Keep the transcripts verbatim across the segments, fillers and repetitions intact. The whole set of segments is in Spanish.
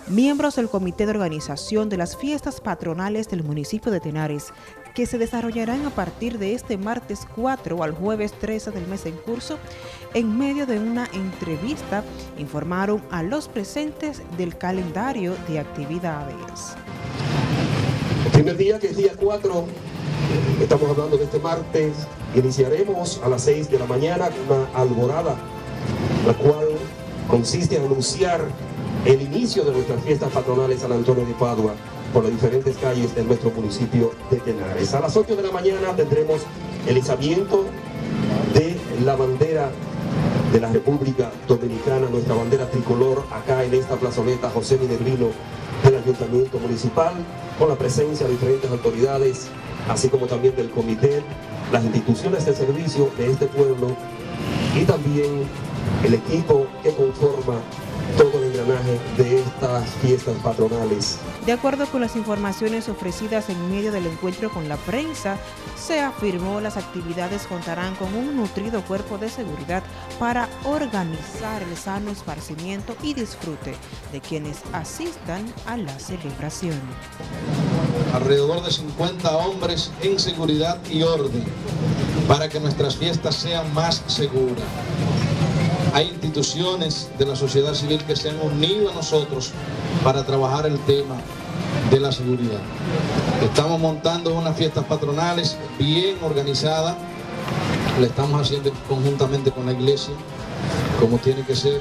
Miembros del Comité de Organización de las Fiestas Patronales del municipio de Tenares, que se desarrollarán a partir de este martes cuatro al jueves trece del mes en curso, en medio de una entrevista, informaron a los presentes del calendario de actividades. El primer día, que es día cuatro, estamos hablando de este martes, iniciaremos a las seis de la mañana una alborada, la cual consiste en anunciar el inicio de nuestras fiestas patronales San Antonio de Padua por las diferentes calles de nuestro municipio de Tenares. A las ocho de la mañana tendremos el izamiento de la bandera de la República Dominicana, nuestra bandera tricolor, acá en esta plazoleta José Minervino del Ayuntamiento Municipal, con la presencia de diferentes autoridades, así como también del comité, las instituciones de servicio de este pueblo y también el equipo que conforma todo el engranaje de estas fiestas patronales. De acuerdo con las informaciones ofrecidas en medio del encuentro con la prensa, se afirmó las actividades contarán con un nutrido cuerpo de seguridad para organizar el sano esparcimiento y disfrute de quienes asistan a la celebración. Alrededor de cincuenta hombres en seguridad y orden para que nuestras fiestas sean más seguras. Hay instituciones de la sociedad civil que se han unido a nosotros para trabajar el tema de la seguridad. Estamos montando unas fiestas patronales bien organizadas, la estamos haciendo conjuntamente con la iglesia, como tiene que ser,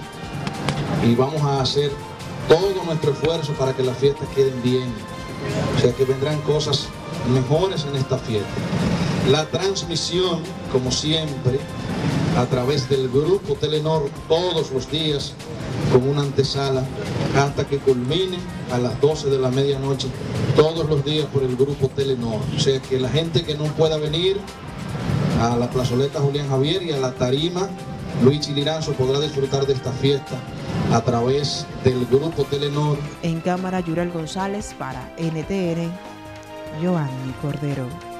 y vamos a hacer todo nuestro esfuerzo para que las fiestas queden bien. O sea que vendrán cosas mejores en esta fiesta. La transmisión, como siempre, a través del grupo Telenor todos los días con una antesala hasta que culmine a las doce de la medianoche todos los días por el grupo Telenor. O sea que la gente que no pueda venir a la plazoleta Julián Javier y a la tarima Luis Chiliranzo podrá disfrutar de esta fiesta a través del grupo Telenor. En cámara, Yurel González para N T N, Joanny Cordero.